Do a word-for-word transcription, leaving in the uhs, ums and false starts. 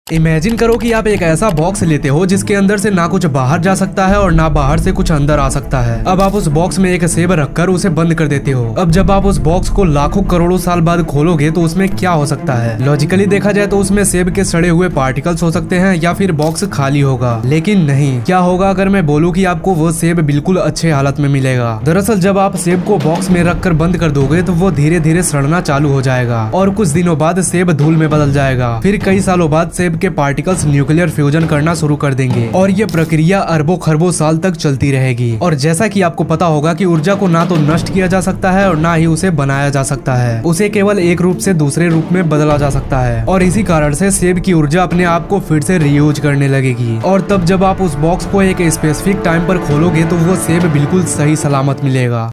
Imagine करो कि आप एक ऐसा बॉक्स लेते हो जिसके अंदर से ना कुछ बाहर जा सकता है और ना बाहर से कुछ अंदर आ सकता है। अब आप उस बॉक्स में एक सेब रखकर उसे बंद कर देते हो। अब जब आप उस बॉक्स को लाखों करोड़ों साल बाद खोलोगे तो उसमें क्या हो सकता है? लॉजिकली देखा जाए तो उसमें सेब के सड़े हुए पार्टिकल्स हो सकते हैं या फिर बॉक्स खाली होगा। लेकिन नहीं, क्या होगा अगर मैं बोलूँ कि आपको वो सेब बिल्कुल अच्छे हालत में मिलेगा? दरअसल जब आप सेब को बॉक्स में रखकर बंद कर दोगे तो वो धीरे धीरे सड़ना चालू हो जाएगा और कुछ दिनों बाद सेब धूल में बदल जाएगा। फिर कई सालों बाद सेब के पार्टिकल्स न्यूक्लियर फ्यूजन करना शुरू कर देंगे और ये प्रक्रिया अरबों खरबों साल तक चलती रहेगी। और जैसा कि आपको पता होगा कि ऊर्जा को ना तो नष्ट किया जा सकता है और ना ही उसे बनाया जा सकता है, उसे केवल एक रूप से दूसरे रूप में बदला जा सकता है। और इसी कारण से सेब की ऊर्जा अपने आप को फिर से रीयूज करने लगेगी। और तब जब आप उस बॉक्स को एक स्पेसिफिक टाइम पर खोलोगे तो वो सेब बिल्कुल सही सलामत मिलेगा।